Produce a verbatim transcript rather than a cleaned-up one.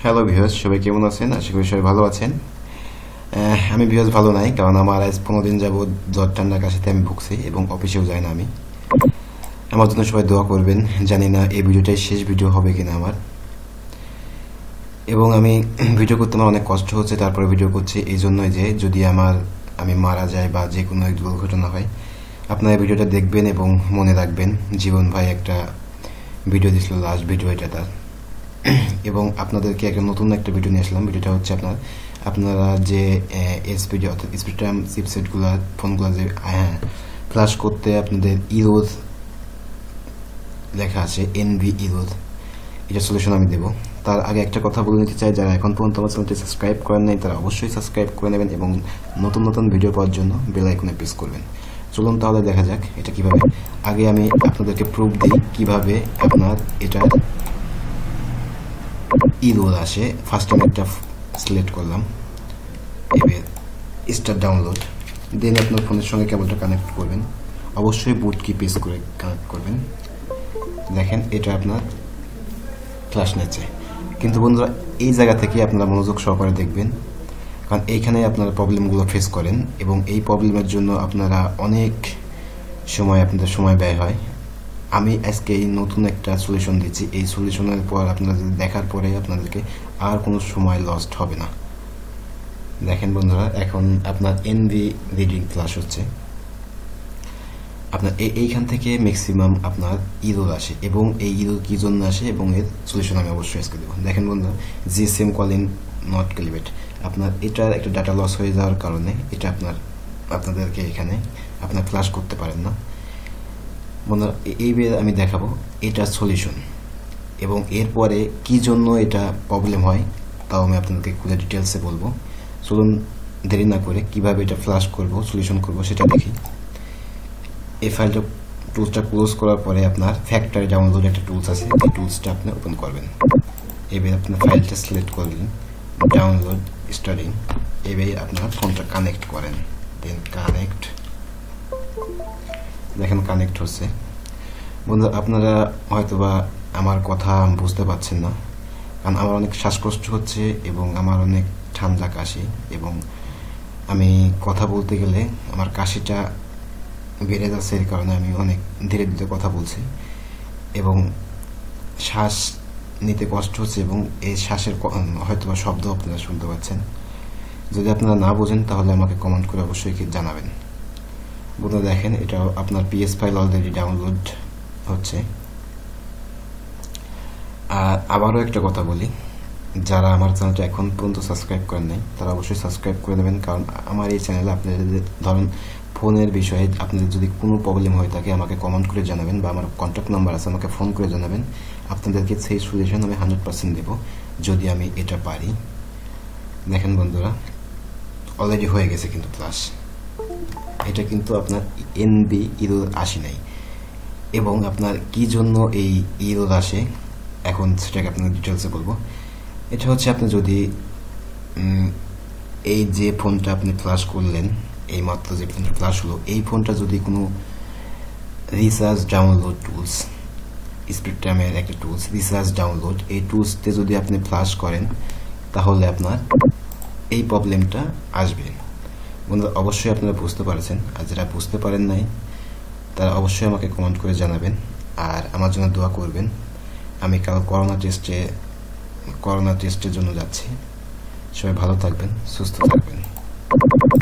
Hello viewers, সবাই কেমন আছেন? আশা করি সবাই ভালো আছেন। আমি ভিউয়ার্স ভালো নাই, কারণ আমার আজ পনেরো দিন যাবৎ জ্বর ঠান্ডার কাশিতে আমি ভুগছি এবং অফিসেও যাই না আমি। আমার জন্য সবাই দোয়া করবেন। জানি না এই ভিডিওটাই শেষ ভিডিও হবে কিনা আমার, এবং আমি ভিডিও করতে আমার অনেক কষ্ট হচ্ছে, তারপরে ভিডিও করছি এই জন্যই যে যদি আমার আমি মারা যাই বা যে কোনো এক দুর্ঘটনা হয়, আপনারা ভিডিওটা দেখবেন এবং মনে রাখবেন জীবন ভাই একটা ভিডিও দিয়েছিল, লাস্ট ভিডিও এটা তার। এবং আপনাদেরকে একটা নতুন একটা ভিডিও নিয়ে আসলাম। ভিডিওটা হচ্ছে আপনার আপনারা যে এসপিডি অর্থাৎ স্পেকট্রাম চিপসেটগুলো ফোনগুলো যে হ্যাঁ ফ্ল্যাশ করতে আপনাদের ইরোধ লেখা আছে, এনভি ইরোধ, এটা সলিউশন আমি দেবো। তার আগে একটা কথা বলে নিতে চাই, যারা এখন পর্যন্ত আমার চ্যানেলটি সাবস্ক্রাইব করেন নাই তারা অবশ্যই সাবস্ক্রাইব করে নেবেন এবং নতুন নতুন ভিডিও পাওয়ার জন্য বেল আইকনে প্রেস করবেন। চলুন তাহলে দেখা যাক এটা কিভাবে। আগে আমি আপনাদেরকে প্রুফ দিই কিভাবে আপনার এটা ইরোধ আসে। ফার্স্ট আমি একটা সিলেক্ট করলাম, এবার স্টার্ট ডাউনলোড, দেন আপনার ফোনের সঙ্গে কেবলটা কানেক্ট করবেন, অবশ্যই বুট কি প্রেস করে কানেক্ট করবেন। দেখেন এটা আপনার ফ্ল্যাশ নিচ্ছে, কিন্তু বন্ধুরা এই জায়গা থেকে আপনারা মনোযোগ সহকারে দেখবেন, কারণ এইখানে আপনারা প্রবলেমগুলো ফেস করেন এবং এই প্রবলেমের জন্য আপনারা অনেক সময় আপনাদের সময় ব্যয় হয়। আমি আজকে এই নতুন একটা সলিউশন দিচ্ছি, এই সলিউশনের পর আপনারা দেখার পরে আপনাদেরকে আর কোনো সময় লস্ট হবে না। দেখেন বন্ধুরা, এখন আপনার এনভি রিডিং ফ্ল্যাশ হচ্ছে, আপনার এইখান থেকে ম্যাক্সিমাম আপনার ইরোর আসে এবং এই ইরোর কি জন্য আসে এবং এর সলিউশন আমি অবশ্যই আজকে দেবো। দেখেন বন্ধুরা, জিএসএম কলিং নট ক্যালিব্রেট, আপনার এটার একটা ডাটা লস হয়ে যাওয়ার কারণে এটা আপনার আপনাদেরকে এখানে আপনার ফ্ল্যাশ করতে পারেন না। বন্ধুরা এইবার আমি দেখাবো এটার সলিউশন এবং এরপরে কি জন্য এটা প্রবলেম হয় তাও আমি আপনাদেরকে খুলে ডিটেলসে বলবো। চলুন দেরি না করে কিভাবে এটা ফ্ল্যাশ করব, সলিউশন করব সেটা দেখি। এই ফাইলটা টুলসটা ক্লোজ করার পরে আপনার ফ্যাক্টরি ডাউনলোড একটা টুলস আছে, এই টুলসটা আপনি ওপেন করবেন। এবার আপনার ফাইলটা সিলেক্ট করলেন, ডাউনলোড স্টার্টিং, এবার আপনার ফোনটা কানেক্ট করেন, দেন কানেক্ট। দেখেন কানেক্ট হচ্ছে। বন্ধু আপনারা হয়তোবা আমার কথা বুঝতে পারছেন না, কারণ আমার অনেক শ্বাসকষ্ট হচ্ছে এবং আমার অনেক ঠান্ডা কাশি, এবং আমি কথা বলতে গেলে আমার কাশিটা বেড়ে যাচ্ছে, এর কারণে আমি অনেক ধীরে ধীরে কথা বলছি এবং শ্বাস নিতে কষ্ট হচ্ছে এবং এই শ্বাসের হয়তোবা শব্দ আপনারা শুনতে পাচ্ছেন। যদি আপনারা না বোঝেন তাহলে আমাকে কমেন্ট করে অবশ্যই জানাবেন। বন্ধুরা দেখেন এটা আপনার পিএস ফাইল অলরেডি ডাউনলোড হচ্ছে। আর আবারও একটা কথা বলি, যারা আমার চ্যানেলটা এখন পর্যন্ত সাবস্ক্রাইব করেন নাই তারা অবশ্যই সাবস্ক্রাইব করে নেবেন, কারণ আমার এই চ্যানেলে আপনাদের ধরুন ফোনের বিষয়ে আপনাদের যদি কোনো প্রবলেম হয়ে থাকে আমাকে কমেন্ট করে জানাবেন, বা আমার কন্ট্যাক্ট নাম্বার আছে আমাকে ফোন করে জানাবেন, আপনাদেরকে সেই সলিউশন আমি হান্ড্রেড পার্সেন্ট দেবো যদি আমি এটা পারি। দেখেন বন্ধুরা অলরেডি হয়ে গেছে কিন্তু ফ্ল্যাশ, এটা কিন্তু আপনার এনবি ইরোর আসে নাই, এবং আপনার কি জন্য এই ইরোর আসে এখন সেটাকে আপনাদের ডিটেলসে বলবো। এটা হচ্ছে আপনি যদি এই যে ফোনটা আপনি ফ্ল্যাশ করলেন, এই মাত্র যে ফোনটা ফ্ল্যাশ হলো, এই ফোনটা যদি কোনো রিসার্চ ডাউনলোড টুলস, স্পেকট্রামের একটা টুলস রিসার্চ ডাউনলোড, এই টুলসতে যদি আপনি ফ্ল্যাশ করেন তাহলে আপনার এই প্রবলেমটা আসবে। বন্ধুরা অবশ্যই আপনারা বুঝতে পারছেন, আর যারা বুঝতে পারেন নাই তারা অবশ্যই আমাকে কমেন্ট করে জানাবেন আর আমার জন্য দোয়া করবেন। আমি কাল করোনা টেস্টে করোনা টেস্টের জন্য যাচ্ছি। সবাই ভালো থাকবেন, সুস্থ থাকবেন।